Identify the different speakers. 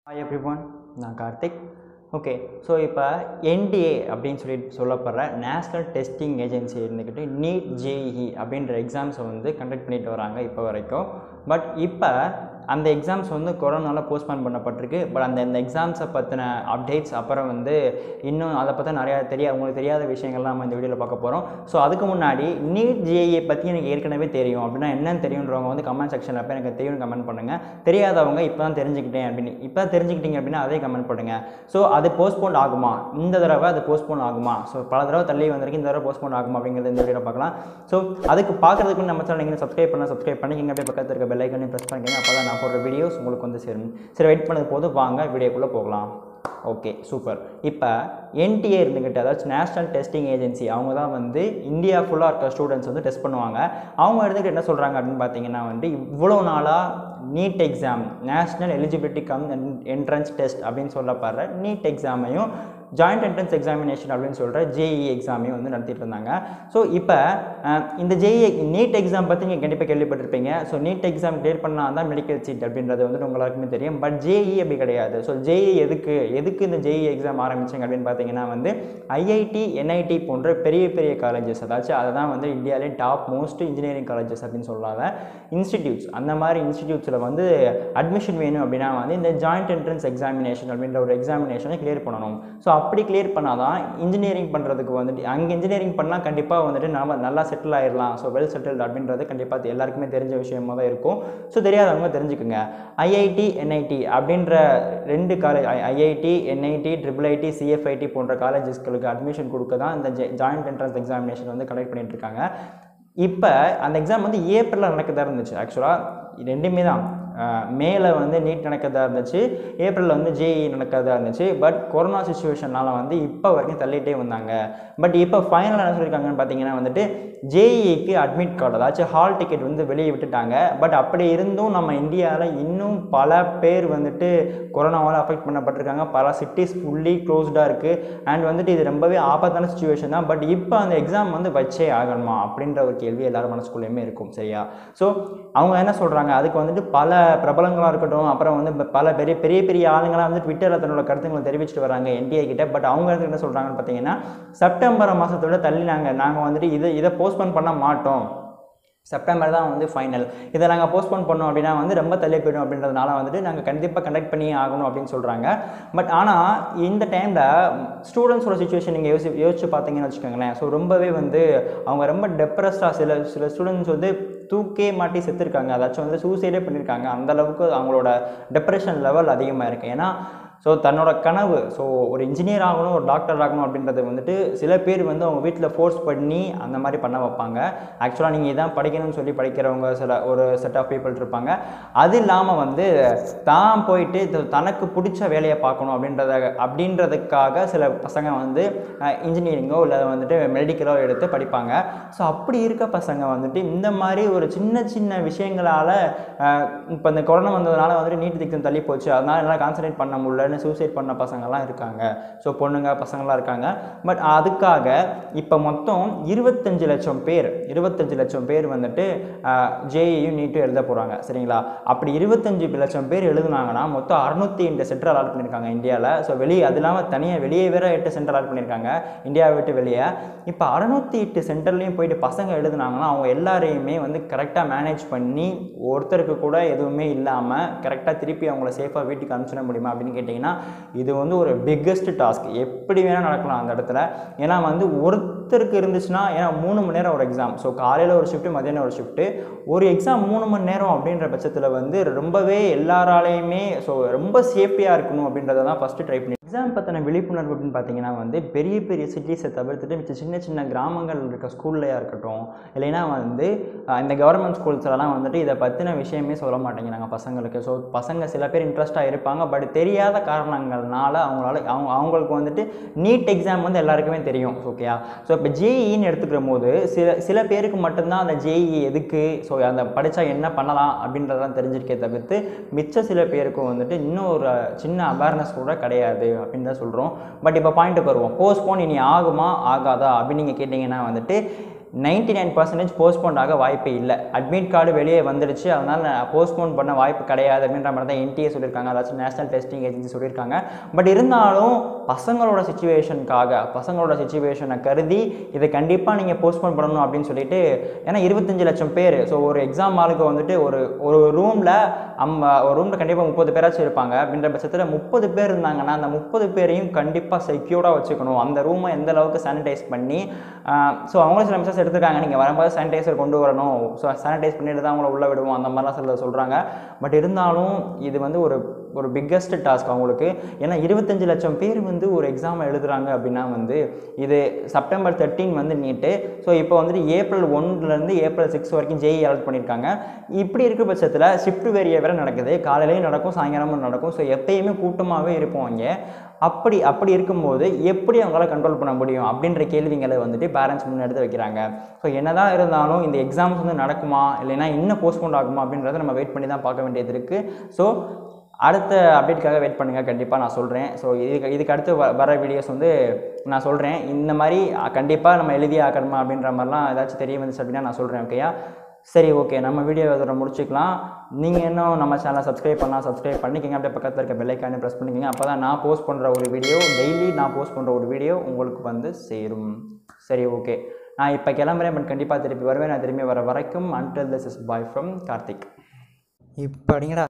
Speaker 1: Hi everyone, நான் Karthik. Okay, so இப்போ NTA அப்படின்னு சொல்லப்படுற நேஷ்னல் டெஸ்டிங் ஏஜென்சி இருந்துக்கிட்டு நீட் ஜேஇஇ அப்படின்ற எக்ஸாம்ஸை வந்து கண்டக்ட் பண்ணிட்டு வராங்க இப்போ வரைக்கும். பட் இப்போ அந்த எக்ஸாம்ஸ் வந்து கொரோனாவில் போஸ்ட்பான் பண்ணப்பட்டிருக்கு. பட் அந்த எக்ஸாம்ஸை பற்றின அப்டேட்ஸ் அப்புறம் வந்து இன்னும் அதை பற்றி நிறையா அவங்களுக்கு தெரியாத விஷயங்கள்லாம் நம்ம இந்த வீடியோவில் பார்க்க போகிறோம். ஸோ அதுக்கு முன்னாடி நீட் ஜேஇயை பற்றி எனக்கு ஏற்கனவே தெரியும் அப்படின்னா என்னென்னு தெரியுன்றவங்க வந்து கமெண்ட் செக்ஷனில் போய் எனக்கு தெரியும்னு கமெண்ட் பண்ணுங்கள். தெரியாதவங்க இப்போ தான் தெரிஞ்சுக்கிட்டீங்க அப்படின்னா அதே கமெண்ட் பண்ணுங்கள். ஸோ அது போஸ்ட்போன் ஆகுமா, இந்த தடவை அது போஸ்ட்போன் ஆகுமா, ஸோ பல தடவை தள்ளி வந்திருக்கு, இந்த தடவை போஸ்ட்போன் ஆகுமா அப்படிங்கிறது இந்த வீடியோ பார்க்கலாம். ஸோ அதுக்கு பார்க்குறதுக்கு நம்ம சேனல் நீங்கள் சப்ஸ்கிரைப் பண்ணிக்கிங்க, அப்படியே பக்கத்தில் இருக்க பெல் ஐக்கனையும் ப்ரெஸ் பண்ணிக்கங்க. அப்போ தான் நான் போடுற வீடியோஸ் உங்களுக்கு வந்து சேரும். சரி, வெயிட் பண்ணது போது வாங்க வீடியோக்குள்ளே போகலாம். Okay, super. இப்போ NTA இருந்துக்கிட்டு, அதாவது நேஷ்னல் டெஸ்டிங் ஏஜென்சி, அவங்க தான் வந்து இந்தியா ஃபுல்லாக இருக்க ஸ்டூடெண்ட்ஸ் வந்து டெஸ்ட் பண்ணுவாங்க. அவங்க இருந்துக்கிட்டு என்ன சொல்கிறாங்க அப்படின்னு பார்த்தீங்கன்னா வந்து இவ்வளோ நாளாக NEET exam, national eligibility cum entrance test அப்படின்னு சொல்லப்படுற நீட் எக்ஸாமையும் ஜாயிண்ட் என்ட்ரன்ஸ் எக்ஸாமினேஷன் அப்படின்னு சொல்கிற ஜேஇஇ எக்ஸாமையும் வந்து நடத்திட்டு இருந்தாங்க. ஸோ இப்போ இந்த நீட் எக்ஸாம் பற்றி நீங்கள் கண்டிப்பாக கேள்விப்பட்டிருப்பீங்க. ஸோ நீட் எக்ஸாம் கிளியர் பண்ணால் தான் மெடிக்கல் சீட் அப்படின்றது வந்து உங்களுக்குமே தெரியும். பட் ஜேஇஇ அப்படி கிடையாது. ஸோ ஜேஇஇ எதுக்கு இந்த ஜேஇஇ எக்ஸாம் ஆரம்பித்தாங்க அப்படின்னு பார்த்தீங்கன்னா வந்து ஐஐடி, NIT போன்ற பெரிய பெரிய காலேஜஸ், அதை தான் வந்து இந்தியாவிலே டாப் மோஸ்ட் இன்ஜினியரிங் காலேஜஸ் அப்படின்னு சொல்லாத இன்ஸ்டிடியூட்ஸ், அந்த மாதிரி இன்ஸ்டிடியூட்ஸில் வந்து அட்மிஷன் வேணும் அப்படின்னா வந்து இந்த ஜாயிண்ட் என்ட்ரன்ஸ் எக்ஸாமினேஷன் அப்படின்ற ஒரு எக்ஸாமினேஷனை கிளியர் பண்ணணும். ஸோ அப்படி கிளியர் பண்ணால் தான் இன்ஜினியரிங் பண்ணுறதுக்கு வந்துட்டு, அங்கே இன்ஜினியரிங் பண்ணால் கண்டிப்பாக வந்துட்டு நம்ம நல்லா செட்டில் ஆகிடலாம். ஸோ வெல் செட்டில்டு அப்படின்றது கண்டிப்பாக எல்லாருக்குமே தெரிஞ்ச விஷயமாக தான் இருக்கும். ஸோ தெரியாதவங்க தெரிஞ்சுக்குங்க. IIT, NIT அப்படின்ற ரெண்டு college, IIT, NIT, IIIT, CFIT போன்ற காலேஜஸ்களுக்கு அட்மிஷன் கொடுக்க தான் இந்த ஜாயிண்ட் என்ட்ரன்ஸ் எக்ஸாமினேஷன் வந்து கண்டக்ட் பண்ணிட்டு இருக்காங்க. இப்போ அந்த எக்ஸாம் வந்து ஏப்ரலில் நடக்கதா இருந்துச்சு. ஆக்சுவலாக ரெண்டுமே தான், மேல வந்து நீட் நடக்கிறதா இருந்துச்சு, ஏப்ரலில் வந்து ஜேஇஇ நடக்கிறதா இருந்துச்சு. பட் கொரோனா சிச்சுவேஷனால் வந்து இப்போ வரைக்கும் தள்ளிகிட்டே வந்தாங்க. பட் இப்போ ஃபைனலாக என்ன சொல்லியிருக்காங்கன்னு பார்த்தீங்கன்னா வந்துட்டு ஜேஇஇக்கு அட்மிட் கார்டு, அதாச்சும் ஹால் டிக்கெட் வந்து வெளியே விட்டுட்டாங்க. பட் அப்படி இருந்தும் நம்ம இந்தியாவில் இன்னும் பல பேர் வந்துட்டு கொரோனாவால் அஃபெக்ட் பண்ணப்பட்டிருக்காங்க. பல சிட்டிஸ் ஃபுல்லி க்ளோஸ்டாக இருக்குது. அண்ட் வந்துட்டு இது ரொம்பவே ஆபத்தான சிச்சுவேஷன் தான். பட் இப்போ அந்த எக்ஸாம் வந்து வச்சே ஆகணுமா அப்படின்ற ஒரு கேள்வி எல்லாரும் மனசுக்குள்ளேயுமே இருக்கும். சரியா? ஸோ அவங்க என்ன சொல்கிறாங்க, அதுக்கு வந்துட்டு பல பிரபலங்களாக இருக்கட்டும், அப்புறம் வந்து பல பெரிய ஆளுங்களாக வந்து ட்விட்டரில் தன்னோட கருத்துக்களை தெரிவிச்சுட்டு வராங்க NTA கிட்ட. பட் அவங்க என்ன சொல்கிறாங்கன்னு பார்த்தீங்கன்னா செப்டம்பர் மாதத்தோட தள்ளி நாங்கள் வந்துட்டு இதை போஸ்ட்போன் பண்ண மாட்டோம், செப்டம்பர் தான் வந்து ஃபைனல், இதை நாங்கள் போஸ்ட்போன் பண்ணோம் அப்படின்னா வந்து ரொம்ப தள்ளி போயிடும் அப்படின்றதுனால வந்துட்டு நாங்கள் கண்டிப்பாக கண்டக்ட் பண்ணி ஆகணும் அப்படின்னு சொல்கிறாங்க. பட் ஆனால் இந்த டைமில் ஸ்டூடெண்ட்ஸோட சுச்சுவேஷன் நீங்கள் யோசிச்சு பார்த்தீங்கன்னு வச்சுக்கோங்களேன். ஸோ ரொம்பவே வந்து அவங்க ரொம்ப டெப்ரெஸ்டாக, சில ஸ்டூடெண்ட்ஸ் வந்து தூக்கே மாட்டி செத்துருக்காங்க, அதாச்சும் வந்து சூசைடே பண்ணியிருக்காங்க. அந்தளவுக்கு அவங்களோட டெப்ரெஷன் லெவல் அதிகமாக இருக்குது. ஏன்னா ஸோ தன்னோட கனவு, ஸோ ஒரு இன்ஜினியர் ஆகணும், ஒரு டாக்டர் ஆகணும் அப்படின்றது வந்துட்டு சில பேர் வந்து அவங்க வீட்டில் ஃபோர்ஸ் பண்ணி அந்த மாதிரி பண்ண வைப்பாங்க. ஆக்சுவலாக நீங்கள் இதான் படிக்கணும்னு சொல்லி படிக்கிறவங்க ஒரு செட் ஆஃப் பீப்புள் இருப்பாங்க. அது இல்லாமல் வந்து தான் போயிட்டு தனக்கு பிடிச்ச வேலையை பார்க்கணும் அப்படின்றதுக்காக சில பசங்க வந்து இன்ஜினியரிங்கோ இல்லை வந்துட்டு மெடிக்கலோ எடுத்து படிப்பாங்க. ஸோ அப்படி இருக்க பசங்க வந்துட்டு இந்த மாதிரி ஒரு சின்ன விஷயங்களால் இப்போ இந்த கொரோனா வந்ததுனால வந்துட்டு நீட் எக்ஸாம் தள்ளி போச்சு, அதனால் என்னால் கான்சன்ட்ரேட் பண்ண முடியல, சூசைட் பண்ண பசங்கள்லாம் இருக்காங்க. ஸோ பொண்ணுங்க பசங்களாம் இருக்காங்க. பட் அதுக்காக இப்போ மொத்தம் 25 லட்சம் பேர் வந்துட்டு ஜேஇயும் நீட்டும் எழுத போகிறாங்க. சரிங்களா? அப்படி 25 லட்சம் பேர் எழுதுனாங்கன்னா மொத்தம் 608 சென்டர் அலாட் பண்ணியிருக்காங்க இந்தியாவில். ஸோ அது இல்லாமல் தனியாக வெளியே வேற 8 சென்டர் அலாட் பண்ணியிருக்காங்க இந்தியாவை விட்டு வெளியே. இப்போ 608 சென்டர்லேயும் போயிட்டு பசங்க எழுதுனாங்கன்னா அவங்க எல்லாரையுமே வந்து கரெக்டாக மேனேஜ் பண்ணி ஒருத்தருக்கு கூட எதுவுமே இல்லாமல் கரெக்டாக திருப்பி அவங்கள சேஃபாக வீட்டுக்கு அனுப்பிச்சிட முடியுமா அப்படின்னு கேட்டிங்கன்னா இது வந்து ஒரு பிக்கெஸ்ட் டாஸ்க். எப்படி வேணால் நடக்கலாம் அந்த இடத்துல. ஏன்னா வந்து ஒருத்தருக்கு இருந்துச்சுன்னா, ஏன்னா 3 மணி நேரம் ஒரு எக்ஸாம், ஸோ காலையில் ஒரு ஷிஃப்ட்டு, மதியானம் ஒரு ஷிஃப்ட்டு, ஒரு எக்ஸாம் 3 மணி நேரம் அப்படின்ற பட்சத்தில் வந்து ரொம்பவே எல்லாராலையுமே ஸோ ரொம்ப சேஃப்டியாக இருக்கணும் அப்படின்றத தான் ஃபஸ்ட்டு ட்ரை பண்ணி. எக்ஸாம் பற்றின விழிப்புணர்வு அப்படின்னு பார்த்தீங்கன்னா வந்து பெரிய சிட்டிஸை தவிர்த்துட்டு மிச்ச சின்ன கிராமங்கள் இருக்க ஸ்கூல்லையாக இருக்கட்டும், இல்லைன்னா வந்து இந்த கவர்மெண்ட் ஸ்கூல்ஸ்லாம் வந்துட்டு இதை பற்றின விஷயமே சொல்ல மாட்டேங்கிறாங்க பசங்களுக்கு. ஸோ பசங்க சில பேர் இன்ட்ரெஸ்ட்டாக இருப்பாங்க, பட் தெரியாத காரணங்கள்னால அவங்களுக்கு வந்துட்டு நீட் எக்ஸாம் வந்து எல்லாருக்குமே தெரியும். ஓகேயா? ஸோ இப்போ ஜேஇன்னு எடுத்துக்கிற போது சில பேருக்கு மட்டும்தான் அந்த ஜேஇ எதுக்கு, ஸோ அந்த படித்தா என்ன பண்ணலாம் அப்படின்றதெல்லாம் தெரிஞ்சிருக்கே தவிர்த்து மிச்ச சில பேருக்கும் வந்துட்டு இன்னும் ஒரு சின்ன அவேர்னஸ் கூட கிடையாது அப்படின்னு தான் சொல்கிறோம். பட் இப்போ பாயிண்ட்டுக்கு வருவோம். போஸ்ட்போன் இனி ஆகுமா ஆகாதா அப்படின்னு நீங்கள் கேட்டிங்கன்னா வந்துட்டு 99% போஸ்ட்போன் ஆக வாய்ப்பே இல்லை. அட்மிட் கார்டு வெளியே வந்துடுச்சு, அதனால் போஸ்ட்போன் பண்ண வாய்ப்பு கிடையாது அப்படின்ற மாதிரி தான் NTA சொல்லியிருக்காங்க, அதாச்சும் நேஷனல் டெஸ்டிங் ஏஜென்சி சொல்லியிருக்காங்க. பட் இருந்தாலும் பசங்களோட சுச்சுவேஷனை கருதி இதை கண்டிப்பாக நீங்கள் போஸ்ட்போன் பண்ணணும் அப்படின்னு சொல்லிட்டு, ஏன்னா 25 லட்சம் பேர். ஸோ ஒரு எக்ஸாம் ஹாலுக்கு வந்துட்டு ஒரு ரூமில் கண்டிப்பாக 30 பேராச்சும் இருப்பாங்க. அப்படின்ற பட்சத்தில் 30 பேர் இருந்தாங்கன்னா அந்த 30 பேரையும் கண்டிப்பாக செக்யூர்டாக வச்சுக்கணும். அந்த ரூமை எந்த அளவுக்கு சானிடைஸ் பண்ணி, ஸோ அவங்களும் சில மெசேஜ் எடுத்துருக்காங்க, நீங்கள் வரும்போது சானிடைசர் கொண்டு வரணும், ஸோ சானிடைஸ் பண்ணிட்டு தான் அவங்கள உள்ளே விடுவோம், அந்த மாதிரிலாம் சில சொல்கிறாங்க. பட் இருந்தாலும் இது வந்து ஒரு பிக்கஸ்ட் டாஸ்க் அவங்களுக்கு. ஏன்னா 25 லட்சம் பேர் வந்து ஒரு எக்ஸாம் எழுதுறாங்க அப்படின்னா வந்து இது செப்டம்பர் 13 வந்து நீட்டு. ஸோ இப்போ வந்துட்டு ஏப்ரல் 1லேருந்து ஏப்ரல் 6 வரைக்கும் ஜேஇ அலாட் பண்ணியிருக்காங்க. இப்படி இருக்க பட்சத்தில் ஷிஃப்ட் வேரிய வேறு நடக்குது, காலையிலையும் நடக்கும் சாயங்காலமும் நடக்கும். ஸோ எப்பயுமே கூட்டமாகவே இருப்போம் இங்கே. அப்படி இருக்கும்போது எப்படி அவங்களால கண்ட்ரோல் பண்ண முடியும் அப்படின்ற கேள்விங்களை வந்துட்டு பேரண்ட்ஸ் முன்னெடுத்து வைக்கிறாங்க. ஸோ என்னதான் இருந்தாலும் இந்த எக்ஸாம்ஸ் வந்து நடக்குமா இல்லைன்னா இன்னும் போஸ்ட்போன் ஆகுமா அப்படின்றத நம்ம வெயிட் பண்ணி தான் பார்க்க வேண்டியது இருக்குது. ஸோ அடுத்த அப்டேட்டுக்காக வெயிட் பண்ணுங்கள், கண்டிப்பாக நான் சொல்கிறேன். ஸோ இதுக்கு அடுத்து வர வீடியோஸ் வந்து நான் சொல்கிறேன். இந்த மாதிரி கண்டிப்பாக நம்ம எழுதியே ஆக்கணுமா அப்படின்ற மாதிரிலாம் ஏதாச்சும் தெரிய வந்துச்சு அப்படின்னா நான் சொல்கிறேன். ஓகேயா? சரி, ஓகே, நம்ம வீடியோ இதோட முடிச்சுக்கலாம். நீங்கள் இன்னும் நம்ம சேனலை சப்ஸ்கிரைப் பண்ணிக்கோங்க. அப்படியே பக்கத்தில் இருக்க பெல் ஐக்கானை ப்ரெஸ் பண்ணிக்கோங்க. அப்போ தான் நான் போஸ்ட் பண்ணுற ஒரு வீடியோ, டெய்லி நான் போஸ்ட் பண்ணுற ஒரு வீடியோ உங்களுக்கு வந்து சேரும். சரி, ஓகே, நான் இப்போ கிளம்புறேன். பட் கண்டிப்பாக திருப்பி வருவேன். நான் திரும்பி வர வரைக்கும் until this is bye from Karthik. இப்போ அப்படிங்கடா.